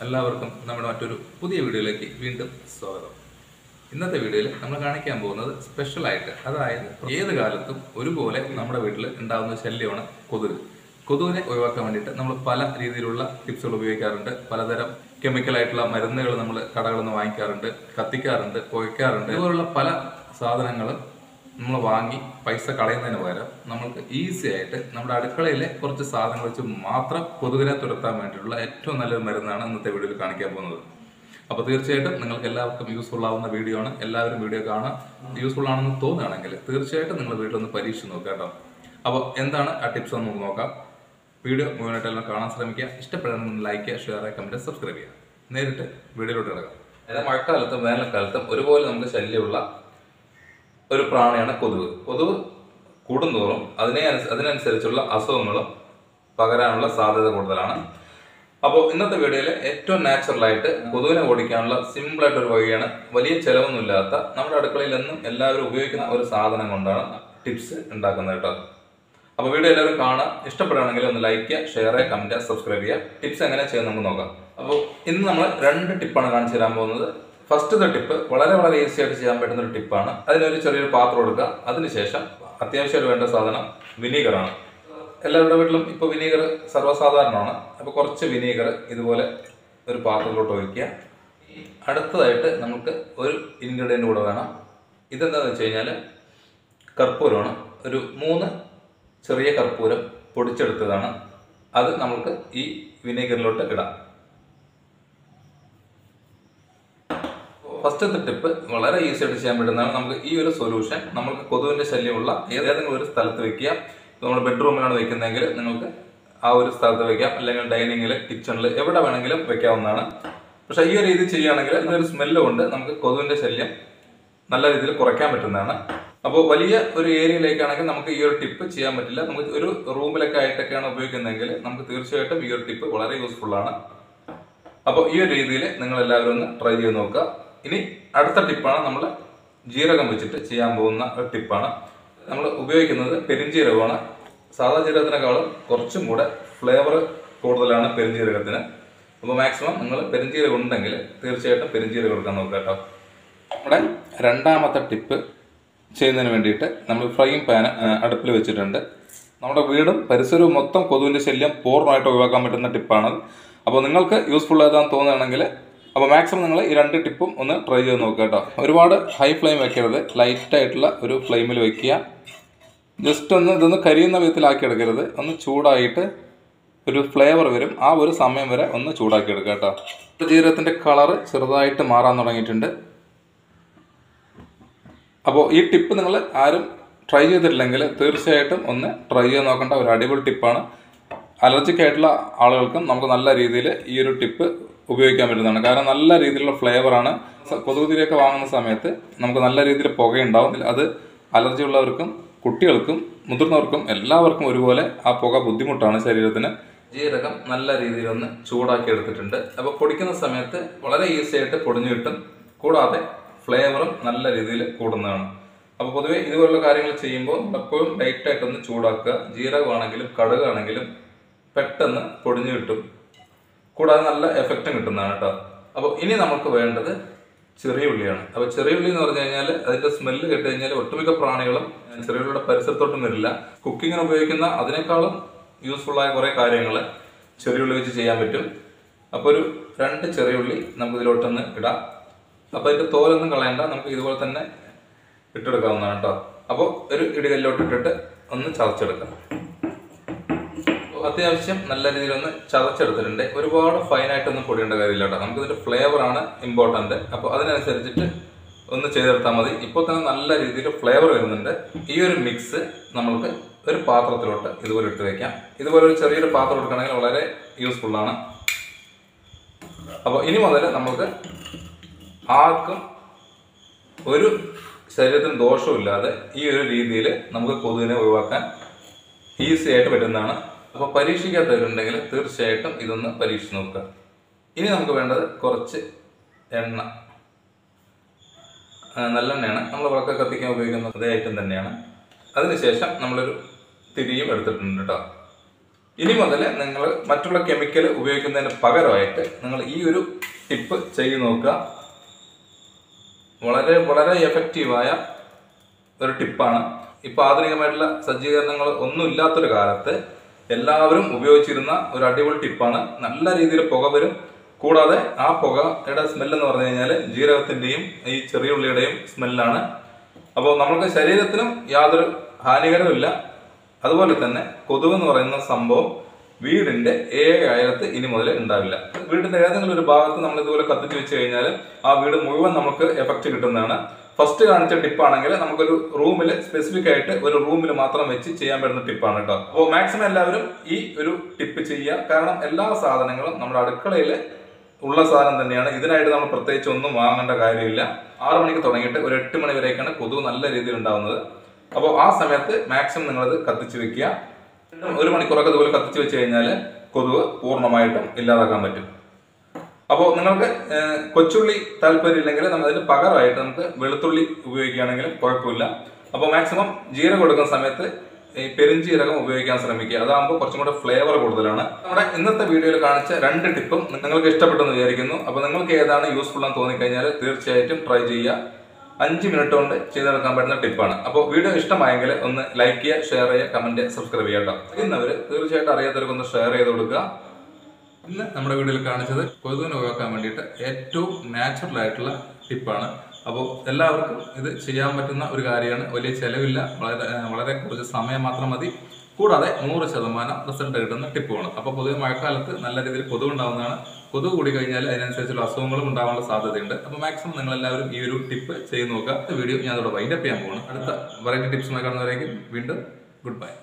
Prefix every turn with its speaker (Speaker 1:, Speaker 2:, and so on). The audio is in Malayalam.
Speaker 1: എല്ലാവർക്കും നമ്മുടെ മറ്റൊരു പുതിയ വീഡിയോയിലേക്ക് വീണ്ടും സ്വാഗതം. ഇന്നത്തെ വീഡിയോയിൽ നമ്മൾ കാണിക്കാൻ പോകുന്നത് സ്പെഷ്യലായിട്ട്, അതായത് ഏത് കാലത്തും ഒരുപോലെ നമ്മുടെ വീട്ടിൽ ഉണ്ടാകുന്ന ശല്യമാണ് കൊതുക്. കൊതുകിനെ ഒഴിവാക്കാൻ വേണ്ടിയിട്ട് നമ്മൾ പല രീതിയിലുള്ള ടിപ്സുകൾ ഉപയോഗിക്കാറുണ്ട്. പലതരം കെമിക്കലായിട്ടുള്ള മരുന്നുകൾ നമ്മൾ കടകളിൽ നിന്ന് വാങ്ങിക്കാറുണ്ട്, കത്തിക്കാറുണ്ട്, പുകയ്ക്കാറുണ്ട്. ഇതുപോലുള്ള പല സാധനങ്ങളും നമ്മൾ വാങ്ങി പൈസ കളയുന്നതിന് പകരം നമുക്ക് ഈസി ആയിട്ട് നമ്മുടെ അടുക്കളയിലെ കുറച്ച് സാധനങ്ങൾ വെച്ച് മാത്രം കൊതുകിനെ തുരത്താൻ വേണ്ടിയിട്ടുള്ള ഏറ്റവും നല്ലൊരു മരുന്നാണ് ഇന്നത്തെ വീഡിയോയിൽ കാണിക്കാൻ പോകുന്നത്. അപ്പോൾ തീർച്ചയായിട്ടും നിങ്ങൾക്ക് എല്ലാവർക്കും യൂസ്ഫുൾ ആവുന്ന വീഡിയോ ആണ്. എല്ലാവരും വീഡിയോ കാണാൻ യൂസ്ഫുൾ ആണെന്ന് തോന്നുകയാണെങ്കിൽ തീർച്ചയായിട്ടും നിങ്ങൾ വീട്ടിലൊന്ന് പരീക്ഷിച്ച് നോക്കുക കേട്ടോ. അപ്പോൾ എന്താണ് ആ ടിപ്സ് എന്ന് നമുക്ക് നോക്കാം. വീഡിയോ മുഴുവനായിട്ടെല്ലാം കാണാൻ ശ്രമിക്കുക. ഇഷ്ടപ്പെടുന്ന ലൈക്ക് ചെയ്യുക, ഷെയർ ചെയ്യുക, കമൻറ്റ്, സബ്സ്ക്രൈബ് ചെയ്യുക. നേരിട്ട് വീഡിയോയിലോട്ട് കിടക്കാം. അതായത് മഴക്കാലത്തും വേനൽക്കാലത്തും ഒരുപോലെ നമുക്ക് ശല്യമുള്ള ഒരു പ്രാണിയാണ് കൊതുക്. കൊതുക് കൂടുന്തോറും അതിനനുസരിച്ചുള്ള അസുഖങ്ങളും പകരാനുള്ള സാധ്യത കൂടുതലാണ്. അപ്പോൾ ഇന്നത്തെ വീഡിയോയിൽ ഏറ്റവും നാച്ചുറലായിട്ട് കൊതുകിനെ ഓടിക്കാനുള്ള സിമ്പിളായിട്ട് ഒരു വഴിയാണ്, വലിയ ചിലവൊന്നുമില്ലാത്ത നമ്മുടെ അടുക്കളയിൽ എന്നും എല്ലാവരും ഉപയോഗിക്കുന്ന ഒരു സാധനം കൊണ്ടാണ് ടിപ്സ് ഉണ്ടാക്കുന്നത് കേട്ടോ. അപ്പോൾ വീഡിയോ എല്ലാവരും കാണാം. ഇഷ്ടപ്പെടുകയാണെങ്കിൽ ഒന്ന് ലൈക്ക് ചെയ്യുക, ഷെയർ ചെയ്യുക, കമൻറ്റ് ചെയ്യുക, സബ്സ്ക്രൈബ് ചെയ്യുക. ടിപ്സ് എങ്ങനെ ചെയ്യാൻ നമുക്ക് നോക്കാം. അപ്പോൾ ഇന്ന് നമ്മൾ 2 ടിപ്പാണ് കാണിച്ചു തരാൻ പോകുന്നത്. ഫസ്റ്റത്തെ ടിപ്പ് വളരെ ഈസി ആയിട്ട് ചെയ്യാൻ പറ്റുന്ന ഒരു ടിപ്പാണ്. അതിനൊരു ചെറിയൊരു പാത്രം എടുക്കുക. അതിനുശേഷം അത്യാവശ്യമായിട്ട് വേണ്ട സാധനം വിനീഗറാണ്. എല്ലാവരുടെ വീട്ടിലും ഇപ്പോൾ വിനീഗർ സർവ്വസാധാരണമാണ്. അപ്പോൾ കുറച്ച് വിനീഗർ ഇതുപോലെ ഒരു പാത്രത്തിലോട്ട് ഒഴിക്കുക. അടുത്തതായിട്ട് നമുക്ക് ഒരു ഇൻഗ്രീഡിയൻ്റ് കൂടെ വേണം. ഇതെന്താണെന്ന് വെച്ച് കഴിഞ്ഞാൽ കർപ്പൂരമാണ്. ഒരു 3 ചെറിയ കർപ്പൂരം പൊടിച്ചെടുത്തതാണ്. അത് നമുക്ക് ഈ വിനീഗറിലോട്ട് ഇടാം. ഫസ്റ്റത്തെ ടിപ്പ് വളരെ ഈസി ആയിട്ട് ചെയ്യാൻ പറ്റുന്നതാണ്. നമുക്ക് ഈ ഒരു സൊല്യൂഷൻ നമുക്ക് കൊതുകിന്റെ ശല്യമുള്ള ഏതെങ്കിലും ഒരു സ്ഥലത്ത് വെക്കുക. നമ്മുടെ ബെഡ്റൂമിലാണ് വെക്കുന്നതെങ്കിൽ നിങ്ങൾക്ക് ആ ഒരു സ്ഥലത്ത് വെക്കാം, അല്ലെങ്കിൽ ഡൈനിങ്ങിൽ, കിച്ചണിൽ, എവിടെ വേണമെങ്കിലും വെക്കാവുന്നതാണ്. പക്ഷേ ഈ ഒരു രീതി ചെയ്യുകയാണെങ്കിൽ ഇതൊരു സ്മെല്ല് കൊണ്ട് നമുക്ക് കൊതുകിന്റെ ശല്യം നല്ല രീതിയിൽ കുറയ്ക്കാൻ പറ്റുന്നതാണ്. അപ്പോൾ വലിയ ഒരു ഏരിയയിലേക്കാണെങ്കിൽ നമുക്ക് ഈ ഒരു ടിപ്പ് ചെയ്യാൻ പറ്റില്ല. നമുക്ക് ഒരു റൂമിലൊക്കെ ആയിട്ടൊക്കെയാണ് ഉപയോഗിക്കുന്നതെങ്കിൽ നമുക്ക് തീർച്ചയായിട്ടും ഈ ഒരു ടിപ്പ് വളരെ യൂസ്ഫുൾ ആണ്. അപ്പോൾ ഈ ഒരു രീതിയിൽ നിങ്ങൾ എല്ലാവരും ഒന്ന് ട്രൈ ചെയ്ത് നോക്കുക. ഇനി അടുത്ത ടിപ്പാണ് നമ്മൾ ജീരകം വെച്ചിട്ട് ചെയ്യാൻ പോകുന്ന ഒരു ടിപ്പാണ്. നമ്മൾ ഉപയോഗിക്കുന്നത് പെരുംജീരകമാണ്. സാധാ ജീരകത്തിനേക്കാളും കുറച്ചും കൂടെ ഫ്ലേവർ കൂടുതലാണ് പെരുംജീരകത്തിന്. അപ്പോൾ മാക്സിമം നിങ്ങൾ പെരുംജീരകം ഉണ്ടെങ്കിൽ തീർച്ചയായിട്ടും പെരുംജീരകം എടുക്കാൻ നോക്കുക കേട്ടോ. നമ്മുടെ രണ്ടാമത്തെ ടിപ്പ് ചെയ്യുന്നതിന് വേണ്ടിയിട്ട് നമ്മൾ ഫ്രൈയിങ് പാൻ അടുപ്പിൽ വെച്ചിട്ടുണ്ട്. നമ്മുടെ വീടും പരിസരവും മൊത്തം കൊതുകിൻ്റെ ശല്യം പൂർണ്ണമായിട്ട് ഒഴിവാക്കാൻ പറ്റുന്ന ടിപ്പാണ്. അപ്പോൾ നിങ്ങൾക്ക് യൂസ്ഫുൾ ആയതാണെന്ന് തോന്നുകയാണെങ്കിൽ അപ്പോൾ മാക്സിമം നിങ്ങൾ ഈ 2 ടിപ്പും ഒന്ന് ട്രൈ ചെയ്ത് നോക്കുക കേട്ടോ. ഒരുപാട് ഹൈ ഫ്ലെയിം വെക്കരുത്, ലൈറ്റായിട്ടുള്ള ഒരു ഫ്ലെയിമിൽ വെക്കുക. ജസ്റ്റ് ഇതൊന്ന് കരിയുന്ന വിധത്തിലാക്കി എടുക്കരുത്. ഒന്ന് ചൂടായിട്ട് ഒരു ഫ്ലേവർ വരും, ആ ഒരു സമയം വരെ ഒന്ന് ചൂടാക്കി എടുക്കുക കേട്ടോ. ജീരകത്തിൻ്റെ കളറ് ചെറുതായിട്ട് മാറാൻ തുടങ്ങിയിട്ടുണ്ട്. അപ്പോൾ ഈ ടിപ്പ് നിങ്ങൾ ആരും ട്രൈ ചെയ്തിട്ടില്ലെങ്കിൽ തീർച്ചയായിട്ടും ഒന്ന് ട്രൈ ചെയ്ത് നോക്കേണ്ട ഒരു അടിപൊളി ടിപ്പാണ്. അലർജിക് ആയിട്ടുള്ള ആളുകൾക്കും നമുക്ക് നല്ല രീതിയിൽ ഈ ഒരു ടിപ്പ് ഉപയോഗിക്കാൻ പറ്റുന്നതാണ്. കാരണം നല്ല രീതിയിലുള്ള ഫ്ലേവറാണ്. കൊതുകുതിരിയൊക്കെ വാങ്ങുന്ന സമയത്ത് നമുക്ക് നല്ല രീതിയിൽ പുകയുണ്ടാവും. അത് അലർജി ഉള്ളവർക്കും കുട്ടികൾക്കും മുതിർന്നവർക്കും എല്ലാവർക്കും ഒരുപോലെ ആ പുക ബുദ്ധിമുട്ടാണ് ശരീരത്തിന്. ജീരകം നല്ല രീതിയിലൊന്ന് ചൂടാക്കി എടുത്തിട്ടുണ്ട്. അപ്പോൾ പൊടിക്കുന്ന സമയത്ത് വളരെ ഈസി ആയിട്ട് പൊടിഞ്ഞു കിട്ടും. കൂടാതെ ഫ്ലേവറും നല്ല രീതിയിൽ കൂടുന്നതാണ്. അപ്പോൾ പൊതുവെ ഇതുപോലുള്ള കാര്യങ്ങൾ ചെയ്യുമ്പോൾ എപ്പോഴും ലൈറ്റായിട്ടൊന്ന് ചൂടാക്കുക. ജീരകമാണെങ്കിലും കടുകാണെങ്കിലും പെട്ടെന്ന് പൊടിഞ്ഞു കിട്ടും. കൂടാതെ നല്ല എഫക്റ്റും കിട്ടുന്നതാണ് കേട്ടോ. അപ്പോൾ ഇനി നമുക്ക് വേണ്ടത് ചെറിയ ഉള്ളിയാണ്. അപ്പോൾ ചെറിയ ഉള്ളി എന്ന് പറഞ്ഞു കഴിഞ്ഞാൽ അതിൻ്റെ സ്മെല്ല് കേട്ട് കഴിഞ്ഞാൽ ഒട്ടുമിക്ക പ്രാണികളും ചെറിയ ഉള്ളിയുടെ പരിസരത്തോട്ടും വരില്ല. കുക്കിങ്ങിന് ഉപയോഗിക്കുന്ന അതിനേക്കാളും യൂസ്ഫുള്ളായ കുറേ കാര്യങ്ങൾ ചെറിയ ഉള്ളി വെച്ച് ചെയ്യാൻ പറ്റും. അപ്പോൾ ഒരു 2 ചെറിയ ഉള്ളി നമുക്ക് ഇതിലോട്ടൊന്ന് ഇടാം. അപ്പോൾ അതിൻ്റെ തോലൊന്നും കളയണ്ട, നമുക്ക് ഇതുപോലെ തന്നെ ഇട്ടെടുക്കാവുന്നതാണ് കേട്ടോ. അപ്പോൾ ഒരു ഇടികല്ലോട്ട് ഇട്ടിട്ട് ഒന്ന് ചതച്ചെടുക്കാം. അത്യാവശ്യം നല്ല രീതിയിലൊന്ന് ചതച്ചെടുത്തിട്ടുണ്ട്. ഒരുപാട് ഫൈനായിട്ടൊന്നും പൊടിയേണ്ട കാര്യമില്ല കേട്ടോ. നമുക്ക് ഇതിൻ്റെ ഫ്ലേവറാണ് ഇമ്പോർട്ടൻ്റ്. അപ്പോൾ അതിനനുസരിച്ചിട്ട് ഒന്ന് ചെയ്തെടുത്താൽ മതി. ഇപ്പോൾ തന്നെ നല്ല രീതിയിൽ ഫ്ലേവർ വരുന്നുണ്ട്. ഈ ഒരു മിക്സ് നമ്മൾക്ക് ഒരു പാത്രത്തിലോട്ട് ഇതുപോലെ ഇട്ട് വയ്ക്കാം. ഇതുപോലെ ഒരു ചെറിയൊരു പാത്രം എടുക്കണമെങ്കിൽ വളരെ യൂസ്ഫുള്ളാണ്. അപ്പോൾ ഇനി മുതൽ നമുക്ക് ആർക്കും ഒരു ശരീരത്തിന് ദോഷമില്ലാതെ ഈ ഒരു രീതിയിൽ നമുക്ക് കൊതുകിനെ ഒഴിവാക്കാൻ ഈസി ആയിട്ട് പറ്റുന്നതാണ്. അപ്പോൾ പരീക്ഷിക്കാത്തവരുണ്ടെങ്കിൽ തീർച്ചയായിട്ടും ഇതൊന്ന് പരീക്ഷിച്ച് നോക്കുക. ഇനി നമുക്ക് വേണ്ടത് കുറച്ച് എണ്ണ. നല്ലെണ്ണയാണ്. നമ്മൾ വിളക്ക് കത്തിക്കാൻ ഉപയോഗിക്കുന്ന അതേ ഐറ്റം തന്നെയാണ്. അതിനുശേഷം നമ്മളൊരു തിരിയും എടുത്തിട്ടുണ്ട് കേട്ടോ. ഇനി മുതൽ നിങ്ങൾ മറ്റുള്ള കെമിക്കൽ ഉപയോഗിക്കുന്നതിന് പകരമായിട്ട് നിങ്ങൾ ഈ ഒരു ടിപ്പ് ചെയ്ത് നോക്കുക. വളരെ വളരെ എഫക്റ്റീവായ ഒരു ടിപ്പാണ്. ഇപ്പൊ ആധുനികമായിട്ടുള്ള സജ്ജീകരണങ്ങൾ ഒന്നും ഇല്ലാത്തൊരു കാലത്ത് എല്ലാവരും ഉപയോഗിച്ചിരുന്ന ഒരു അടിപൊളി ടിപ്പാണ്. നല്ല രീതിയിൽ പുക വരും. കൂടാതെ ആ പുകയുടെ സ്മെല്ലെന്ന് പറഞ്ഞു കഴിഞ്ഞാൽ ജീരകത്തിന്റെയും ഈ ചെറിയ ഉള്ളിയുടെയും സ്മെല്ലാണ്. അപ്പോൾ നമുക്ക് ശരീരത്തിനും യാതൊരു ഹാനികരമില്ല. അതുപോലെ തന്നെ കൊതുക് എന്ന് പറയുന്ന സംഭവം വീടിന്റെ അയലത്ത് ഇനി മുതൽ ഉണ്ടാവില്ല. വീടിന്റെ ഏതെങ്കിലും ഒരു ഭാഗത്ത് നമ്മൾ ഇതുപോലെ കത്തിച്ച് വെച്ച് കഴിഞ്ഞാൽ ആ വീട് മുഴുവൻ നമുക്ക് എഫക്ട് കിട്ടുന്നതാണ്. ഫസ്റ്റ് കാണിച്ച ടിപ്പാണെങ്കിൽ നമുക്കൊരു റൂമിൽ സ്പെസിഫിക് ആയിട്ട് ഒരു റൂമിൽ മാത്രം വെച്ച് ചെയ്യാൻ പറ്റുന്ന ടിപ്പാണ് കേട്ടോ. അപ്പോൾ മാക്സിമം എല്ലാവരും ഈ ഒരു ടിപ്പ് ചെയ്യുക. കാരണം എല്ലാ സാധനങ്ങളും നമ്മുടെ അടുക്കളയിൽ ഉള്ള സാധനം തന്നെയാണ്. ഇതിനായിട്ട് നമ്മൾ പ്രത്യേകിച്ച് ഒന്നും വാങ്ങേണ്ട കാര്യമില്ല. 6 മണിക്ക് തുടങ്ങിയിട്ട് ഒരു 8 മണി വരെയൊക്കെയാണ് കൊതുക് നല്ല രീതിയിൽ ഉണ്ടാവുന്നത്. അപ്പോൾ ആ സമയത്ത് മാക്സിമം നിങ്ങളത് കത്തിച്ച് വെക്കുക. 1 മണിക്കൂറൊക്കെ ഇതുപോലെ കത്തിച്ച് വെച്ച് കഴിഞ്ഞാൽ കൊതുക് പൂർണ്ണമായിട്ടും ഇല്ലാതാക്കാൻ പറ്റും. അപ്പോൾ നിങ്ങൾക്ക് കൊച്ചുള്ളി താല്പര്യം ഇല്ലെങ്കിൽ നമ്മൾ അതിന് പകരമായിട്ട് നമുക്ക് വെളുത്തുള്ളി ഉപയോഗിക്കുകയാണെങ്കിലും കുഴപ്പമില്ല. അപ്പോൾ മാക്സിമം ജീരകം കൊടുക്കുന്ന സമയത്ത് ഈ പെരുംജീരകം ഉപയോഗിക്കാൻ ശ്രമിക്കുക. അതാകുമ്പോൾ കുറച്ചും കൂടെ ഫ്ലേവർ കൂടുതലാണ്. നമ്മുടെ ഇന്നത്തെ വീഡിയോയിൽ കാണിച്ച 2 ടിപ്പും നിങ്ങൾക്ക് ഇഷ്ടപ്പെട്ടെന്ന് വിചാരിക്കുന്നു. അപ്പോൾ നിങ്ങൾക്ക് ഏതാണ് യൂസ്ഫുൾ എന്ന് തോന്നിക്കഴിഞ്ഞാൽ തീർച്ചയായിട്ടും ട്രൈ ചെയ്യുക. 5 മിനിറ്റ് കൊണ്ട് ചെയ്തെടുക്കാൻ പറ്റുന്ന ടിപ്പാണ്. അപ്പോൾ വീഡിയോ ഇഷ്ടമായെങ്കിൽ ഒന്ന് ലൈക്ക് ചെയ്യുക, ഷെയർ ചെയ്യുക, കമന്റ്, സബ്സ്ക്രൈബ് ചെയ്യുക. ഇന്നവർ തീർച്ചയായിട്ടും അറിയാത്തവർക്കൊന്ന് ഷെയർ ചെയ്ത് കൊടുക്കുക. ഇന്ന് നമ്മുടെ വീഡിയോയിൽ കാണിച്ചത് കൊതുകിനെ ഒഴിവാക്കാൻ വേണ്ടിയിട്ട് ഏറ്റവും നാച്ചുറൽ ആയിട്ടുള്ള ടിപ്പാണ്. അപ്പോൾ എല്ലാവർക്കും ഇത് ചെയ്യാൻ പറ്റുന്ന ഒരു കാര്യമാണ്. വലിയ ചെലവില്ല, വളരെ കുറച്ച് സമയം മാത്രം മതി. കൂടാതെ 100% റിസൾട്ട് കിട്ടുന്ന ടിപ്പുമാണ്. അപ്പോൾ പൊതുവെ മഴക്കാലത്ത് നല്ല രീതിയിൽ കൊതുക് ഉണ്ടാകുന്നതാണ്. കൊതുക് കൂടി കഴിഞ്ഞാൽ അതിനനുസരിച്ചുള്ള അസുഖങ്ങളും ഉണ്ടാകാനുള്ള സാധ്യതയുണ്ട്. അപ്പോൾ മാക്സിമം നിങ്ങൾ എല്ലാവരും ഈ ഒരു ടിപ്പ് ചെയ്ത് നോക്കുക. വീഡിയോ ഞാൻ അതോടെ വൈൻഡപ്പ് ചെയ്യാൻ പോകണം. അടുത്ത വെറൈറ്റി ടിപ്സുമായി കാണുന്നവരേക്കും വീണ്ടും ഗുഡ് ബൈ.